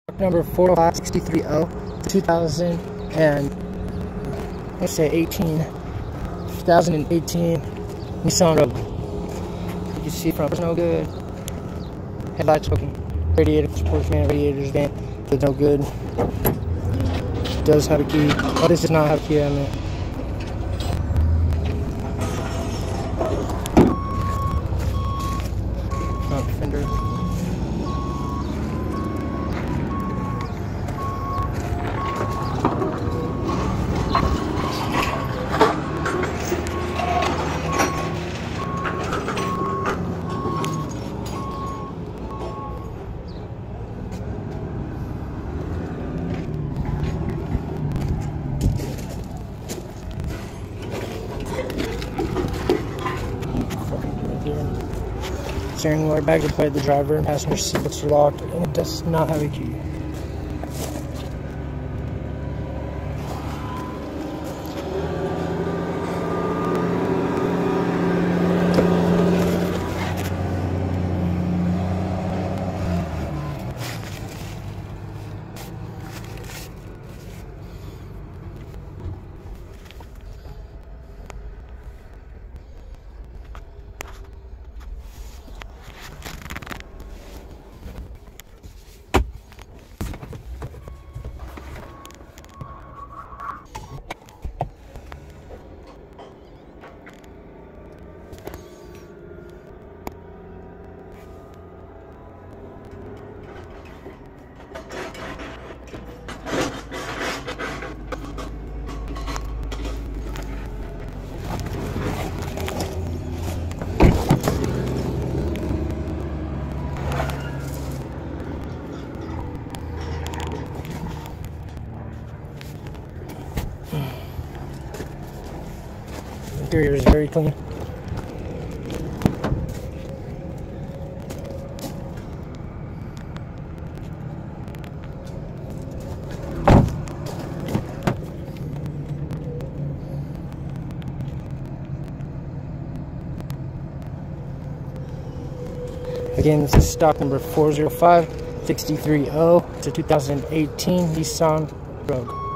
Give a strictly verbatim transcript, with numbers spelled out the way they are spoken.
number four five six three zero, two thousand and let's say eighteen, two thousand eighteen Nissan Rogue. You can see front is no good. Headlights working. Radiator, sportsman, radiators bent. It's no good. It does have a key. Oh, this does not have a key on it. Front fender. Steering wheel, bag to play the driver, and passenger seats are locked, and it does not have a key. Interior is very clean. Again, this is stock number four zero five six three zero. It's a two thousand eighteen Nissan Rogue.